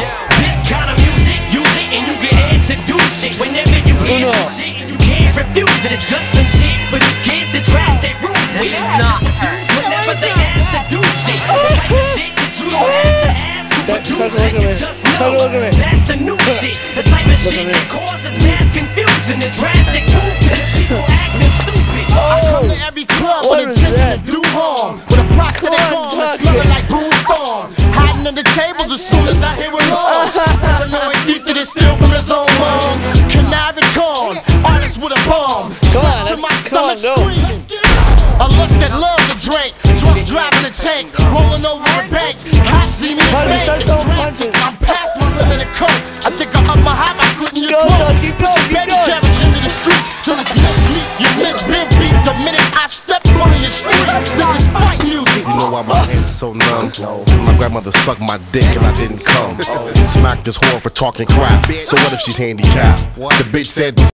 This kind of music, use it and you get amped to do shit. Whenever you hear some shit and you can't refuse it, it's just some shit for these kids that trash their rules with. Just refuse whenever they ask to do shit. The type of shit that you don't have to ask who produce it. You just know that's the new shit. The type of shit that causes mass confusion and drastic movement of people acting stupid. I come to every club with intention to do harm, with a prosthetic arm and smelling like Boone's Farm. Hiding under tables as soon as I hear alarms. Paranoid deep that it's still from his own mom. Conniving con, artist with a bomb. Strapped to my stomach screaming. A lust that love to drink, drunk driving a tank, rolling over a bank. Cops see me in bank, it's drastic. I'm past my limit of coke. I think I up my high by slitting your throat. Push your baby carriage into the street till it's mincemeat. Your mince been beat the minute I step on your street. This is fight music. You know why my hands are so numb? My grandmother sucked my dick and I didn't come. Smacked this whore for talking crap. So what if she's handicapped? The bitch said